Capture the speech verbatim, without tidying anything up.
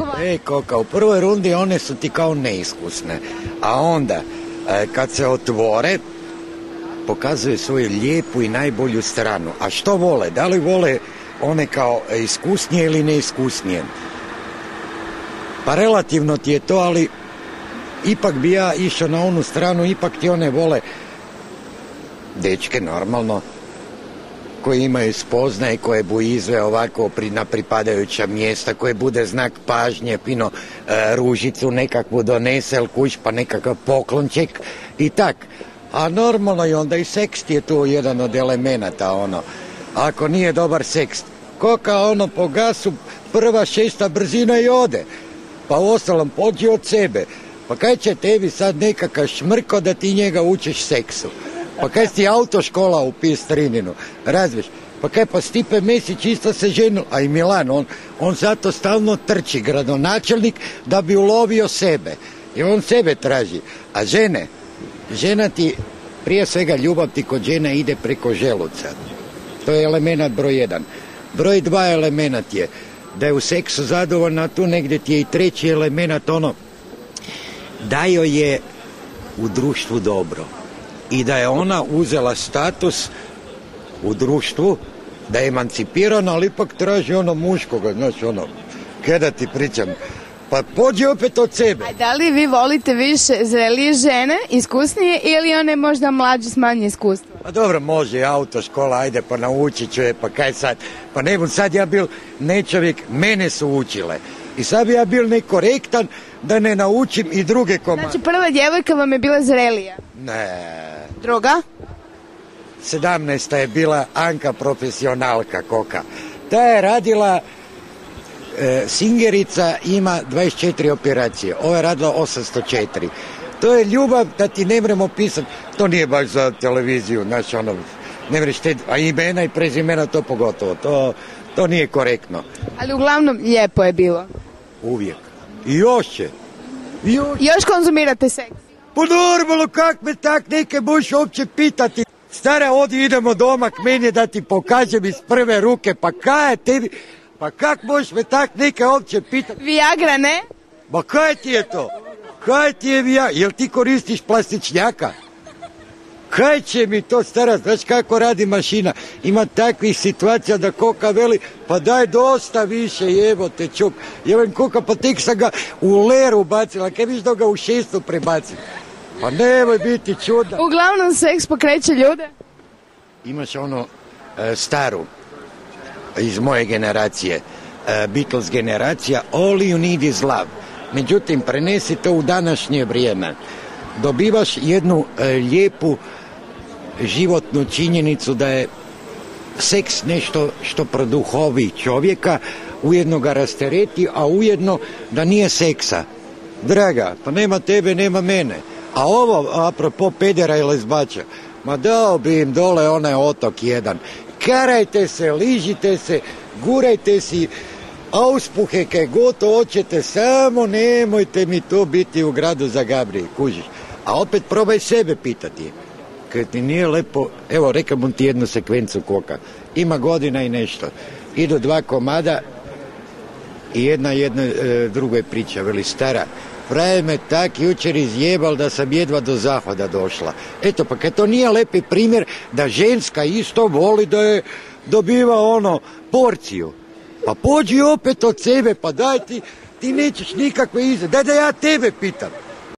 razlikovati? E, Koka, u prvoj rundi one su ti kao neiskusne, a onda e, kad se otvore pokazuje svoju lijepu i najbolju stranu. A što vole? Da li vole one kao iskusnije ili neiskusnije? Pa relativno ti je to, ali ipak bi ja išao na onu stranu, ipak ti one vole dečke normalno, koji imaju spoznaje, koje bu izveo ovako pri, na pripadajuća mjesta, koje bude znak pažnje, pino e, ružicu nekakvu donese, el kuć, pa nekakav poklonček i tak. A normalno i onda i seks je tu jedan od elemenata, ono. Ako nije dobar seks, Koka ono po gasu, prva šesta brzina i ode. Pa u ostalom pođi od sebe. Pa kaj će tebi sad nekakav šmrko da ti njega učiš seksu? Pa kaj si autoškola u Pistrininu, razviš? Pa kaj pa Stipe Mesić isto se ženil, a i Milan, on, on zato stalno trči, gradonačelnik, da bi ulovio sebe. I on sebe traži. A žene, žena ti, prije svega ljubav ti kod žene ide preko želuca. To je element broj jedan. Broj dva element je da je u seksu zadovoljna, tu negdje ti je i treći element ono, da joj je u društvu dobro. I da je ona uzela status u društvu, da je emancipirana, ali ipak traži ono muškoga, znaš ono, kada ti pričam, pa pođi opet od sebe. A da li vi volite više zrelije žene, iskusnije, ili one možda mlađe s manje iskustva? Pa dobro, može, autoškola, ajde, pa naučit ću je, pa kaj sad, pa ne bud sad ja bil nečovjek, mene su učile. I sad bi ja bil nekorektan da ne naučim i druge komande. Znači prva djevojka vam je bila zrelija? Ne. Druga? sedamnaesta je bila Anka profesionalka, Koka. Ta je radila, e, Singerica ima dvadeset četiri operacije, ova je radila osamsto četiri. To je ljubav da ti ne mremo pisati, to nije baš za televiziju, znaš ono, ne mreš te, a imena i prezimena to pogotovo, to, to nije korektno. Ali uglavnom lijepo je bilo. Uvijek. I još će. I još, još konzumirate seks? Pa normalno, kak me tak neke buš uopće pitati. Stara, odi idemo doma k meni da ti pokažem iz prve ruke, pa kaj je tebi, pa kak možeš me tak neke uopće pitati? Viagra, ne? Ma kaj ti je to? Kaj ti je Viagra? Jel ti koristiš plastičnjaka? Kaj će mi to, stara, znaš kako radi mašina? Ima takvih situacija da Koka veli, pa daj dosta više, jevo te čuk. Jevem Koka, pa tek sam ga u leru bacila, kaj viš da ga u šestu prebacim? Pa nemoj biti čudna. Uglavnom seks pokreće ljude? Imaš ono e, staru, iz moje generacije, e, Beatles generacija, all you need is love. Međutim, prenesi to u današnje vrijeme. Dobivaš jednu e, lijepu životnu činjenicu da je seks nešto što produhovi čovjeka, ujedno ga rastereti, a ujedno da nije seksa. Draga, pa nema tebe, nema mene. A ovo, apropo pedera i lezbača, ma dao bi im dole onaj otok jedan. Karajte se, ližite se, gurajte si auspuhe kaj god hoćete, samo nemojte mi to biti u gradu Zagabri, kužiš. A opet probaj sebe pitati. Kad ti nije lepo, evo rekam ti jednu sekvencu Koka, ima godina i nešto, idu dva komada i jedna jedna e, drugoj priča, veli stara, pravi me tak jučer izjebal da sam jedva do zahoda došla. Eto, pa kad to nije lepi primjer da ženska isto voli da je dobiva ono porciju. Pa pođi opet od sebe, pa daj ti, ti nećeš nikakve izglede, daj da ja tebe pitam.